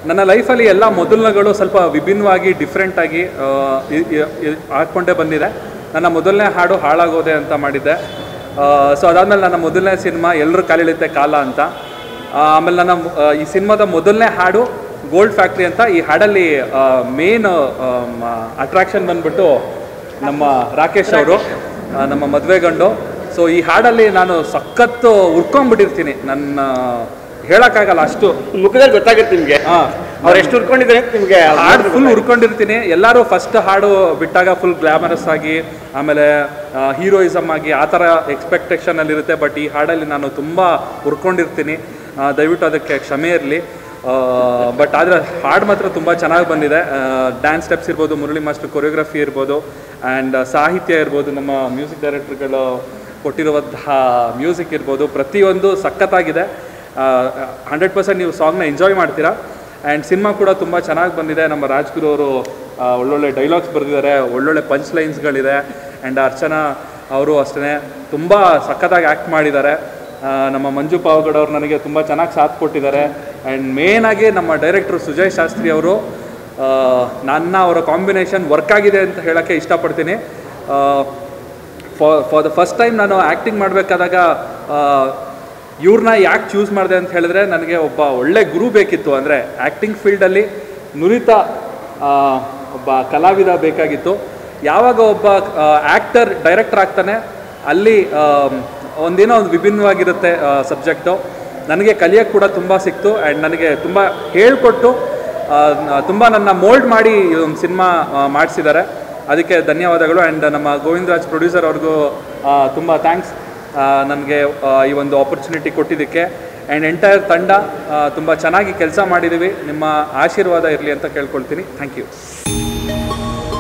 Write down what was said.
ನನ್ನ ಲೈಫಲ್ಲಿ ಎಲ್ಲ ಮೊದಲನೆಗಳು ಸ್ವಲ್ಪ ವಿಭಿನ್ನವಾಗಿ ಡಿಫ್ರೆಂಟಾಗಿ ಹಾಕ್ಕೊಂಡೇ ಬಂದಿದೆ. ನನ್ನ ಮೊದಲನೇ ಹಾಡು ಹಾಳಾಗೋದೆ ಅಂತ ಮಾಡಿದ್ದೆ. ಸೊ ಅದಾದಮೇಲೆ ನನ್ನ ಮೊದಲನೇ ಸಿನಿಮಾ ಎಲ್ಲರೂ ಕಾಲಿಳಿತೆ ಕಾಲ ಅಂತ. ಆಮೇಲೆ ನನ್ನ ಈ ಸಿನಿಮಾದ ಮೊದಲನೇ ಹಾಡು ಗೋಲ್ಡ್ ಫ್ಯಾಕ್ಟ್ರಿ ಅಂತ. ಈ ಹಾಡಲ್ಲಿ ಮೇನ್ ಅಟ್ರಾಕ್ಷನ್ ಬಂದ್ಬಿಟ್ಟು ನಮ್ಮ ರಾಕೇಶ್ ಅವರು, ನಮ್ಮ ಮದುವೆ ಗಂಡು. ಸೊ ಈ ಹಾಡಲ್ಲಿ ನಾನು ಸಖತ್ತು ಉರ್ಕೊಂಡ್ಬಿಟ್ಟಿರ್ತೀನಿ, ನನ್ನ ಹೇಳೋಕ್ಕಾಗಲ್ಲ ಅಷ್ಟು. ಮುಖದಲ್ಲಿ ಗೊತ್ತಾಗುತ್ತೆ ನಿಮಗೆ ಅವ್ರು ಎಷ್ಟು ಉರ್ಕೊಂಡಿದ್ದಾರೆ ನಿಮಗೆ. ಹಾಡು ಫುಲ್ ಉರ್ಕೊಂಡಿರ್ತೀನಿ. ಎಲ್ಲರೂ ಫಸ್ಟ್ ಹಾಡು ಬಿಟ್ಟಾಗ ಫುಲ್ ಗ್ಲಾಮರಸ್ ಆಗಿ, ಆಮೇಲೆ ಹೀರೋಯಿಸಮ್ ಆಗಿ ಆ ಥರ ಎಕ್ಸ್ಪೆಕ್ಟೇಷನಲ್ಲಿರುತ್ತೆ. ಬಟ್ ಈ ಹಾಡಲ್ಲಿ ನಾನು ತುಂಬ ಉರ್ಕೊಂಡಿರ್ತೀನಿ, ದಯವಿಟ್ಟು ಅದಕ್ಕೆ ಕ್ಷಮೆ ಇರಲಿ. ಬಟ್ ಆದರೆ ಹಾಡು ಮಾತ್ರ ತುಂಬ ಚೆನ್ನಾಗಿ ಬಂದಿದೆ. ಡ್ಯಾನ್ಸ್ ಸ್ಟೆಪ್ಸ್ ಇರ್ಬೋದು, ಮುರಳಿ ಮಾಸ್ಟರ್ ಕೊರಿಯೋಗ್ರಫಿ ಇರ್ಬೋದು, ಆ್ಯಂಡ್ ಸಾಹಿತ್ಯ ಇರ್ಬೋದು, ನಮ್ಮ ಮ್ಯೂಸಿಕ್ ಡೈರೆಕ್ಟರ್ಗಳು ಕೊಟ್ಟಿರುವಂತಹ ಮ್ಯೂಸಿಕ್ ಇರ್ಬೋದು, ಪ್ರತಿಯೊಂದು ಸಖತ್ತಾಗಿದೆ. 100% ನೀವು ಸಾಂಗ್ನ ಎಂಜಾಯ್ ಮಾಡ್ತೀರಾ. ಆ್ಯಂಡ್ ಸಿನಿಮಾ ಕೂಡ ತುಂಬ ಚೆನ್ನಾಗಿ ಬಂದಿದೆ. ನಮ್ಮ ರಾಜ್ಗುರು ಅವರು ಒಳ್ಳೊಳ್ಳೆ ಡೈಲಾಗ್ಸ್ ಬರೆದಿದ್ದಾರೆ, ಒಳ್ಳೊಳ್ಳೆ ಪಂಚ್ ಲೈನ್ಸ್ಗಳಿದೆ. ಆ್ಯಂಡ್ ಅರ್ಚನಾ ಅವರು ಅಷ್ಟೇ ತುಂಬ ಸಖತ್ತಾಗಿ ಆ್ಯಕ್ಟ್ ಮಾಡಿದ್ದಾರೆ. ನಮ್ಮ ಮಂಜು ಪಾವಗಡ್ ಅವರು ನನಗೆ ತುಂಬ ಚೆನ್ನಾಗಿ ಸಾಥ್ ಕೊಟ್ಟಿದ್ದಾರೆ. ಆ್ಯಂಡ್ ಮೇಯ್ನಾಗಿ ನಮ್ಮ ಡೈರೆಕ್ಟ್ರು ಸುಜಯ್ ಶಾಸ್ತ್ರಿ ಅವರು, ಅವರ ಕಾಂಬಿನೇಷನ್ ವರ್ಕ್ ಆಗಿದೆ ಅಂತ ಹೇಳೋಕ್ಕೆ ಇಷ್ಟಪಡ್ತೀನಿ. ಫಾರ್ ದ ಫಸ್ಟ್ ಟೈಮ್ ನಾನು ಆ್ಯಕ್ಟಿಂಗ್ ಮಾಡಬೇಕಾದಾಗ ಇವ್ರನ್ನ ಯಾಕೆ ಚೂಸ್ ಮಾಡಿದೆ ಅಂತ ಹೇಳಿದ್ರೆ, ನನಗೆ ಒಬ್ಬ ಒಳ್ಳೆ ಗುರು ಬೇಕಿತ್ತು. ಅಂದರೆ ಆ್ಯಕ್ಟಿಂಗ್ ಫೀಲ್ಡಲ್ಲಿ ನುರಿತ ಒಬ್ಬ ಕಲಾವಿದ ಬೇಕಾಗಿತ್ತು. ಯಾವಾಗ ಒಬ್ಬ ಆ್ಯಕ್ಟರ್ ಡೈರೆಕ್ಟರ್ ಆಗ್ತಾನೆ, ಅಲ್ಲಿ ಒಂದೇನೋ ಒಂದು ವಿಭಿನ್ನವಾಗಿರುತ್ತೆ ಸಬ್ಜೆಕ್ಟು. ನನಗೆ ಕಲಿಯೋಕ್ಕೆ ಕೂಡ ತುಂಬ ಸಿಕ್ತು. ಆ್ಯಂಡ್ ನನಗೆ ತುಂಬ ಹೇಳಿಕೊಟ್ಟು ತುಂಬ ನನ್ನ ಮೋಲ್ಡ್ ಮಾಡಿ ಒಂದು ಸಿನಿಮಾ ಮಾಡಿಸಿದ್ದಾರೆ. ಅದಕ್ಕೆ ಧನ್ಯವಾದಗಳು. ಆ್ಯಂಡ್ ನಮ್ಮ ಗೋವಿಂದರಾಜ್ ಪ್ರೊಡ್ಯೂಸರ್ ಅವ್ರಿಗೂ ತುಂಬ ಥ್ಯಾಂಕ್ಸ್, ನನಗೆ ಈ ಒಂದು ಆಪರ್ಚುನಿಟಿ ಕೊಟ್ಟಿದ್ದಕ್ಕೆ. ಆ್ಯಂಡ್ ಎಂಟೈರ್ ತಂಡ ತುಂಬ ಚೆನ್ನಾಗಿ ಕೆಲಸ ಮಾಡಿದ್ದೀವಿ. ನಿಮ್ಮ ಆಶೀರ್ವಾದ ಇರಲಿ ಅಂತ ಕೇಳ್ಕೊಳ್ತೀನಿ. Thank you.